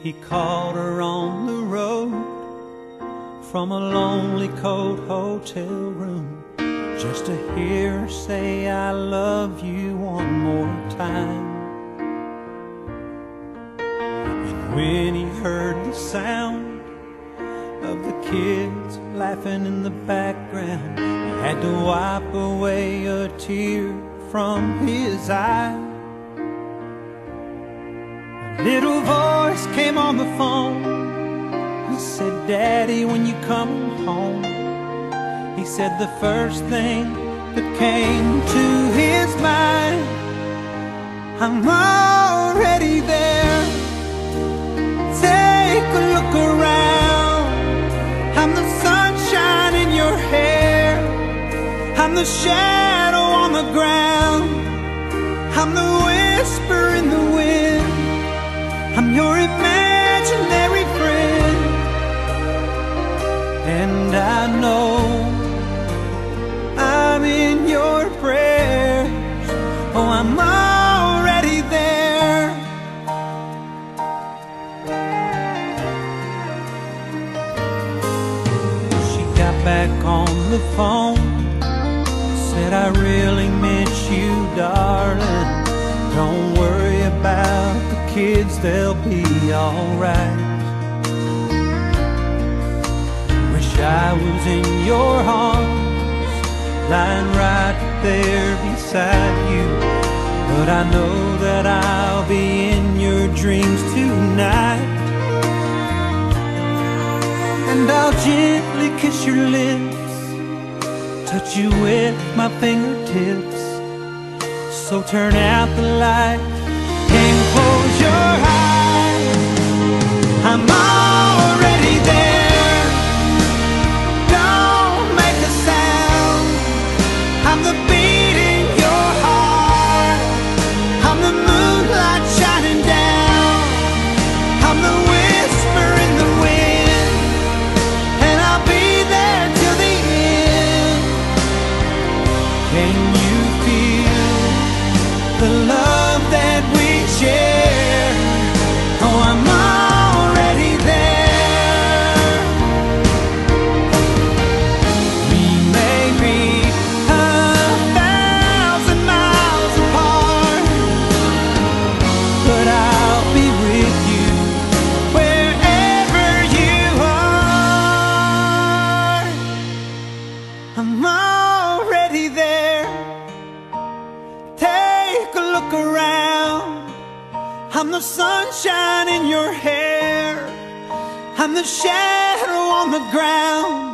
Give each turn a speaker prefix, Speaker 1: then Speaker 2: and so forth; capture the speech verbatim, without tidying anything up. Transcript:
Speaker 1: He called her on the road from a lonely, cold hotel room, just to hear her say, I love you one more time. And when he heard the sound of the kids laughing in the background, he had to wipe away a tear from his eye. A little voice came on the phone. He said, Daddy, when you come home. He said the first thing that came to his mind, I'm already there. Take a look around. I'm the sunshine in your hair. I'm the shadow on the ground. I'm the whisper in the wind. I'm your imaginary friend. And I know I'm in your prayers. Oh, I'm already there. She got back on the phone, said, I really miss you, darling. Don't worry about the kids, they'll be alright. Wish I was in your arms, lying right there beside you, but I know that I'll be in your dreams tonight. And I'll gently kiss your lips, touch you with my fingertips. So turn out the light and close your eyes. I'm already there. Don't make a sound. I'm the beat in your heart. I'm the moonlight shining down. I'm the whisper in the wind, and I'll be there till the end. Can you feel the love that we share? Oh, I'm already there. We may be a thousand miles apart, but I'll be with you wherever you are. I'm already there. Take a look around. I'm the sunshine in your hair. I'm the shadow on the ground.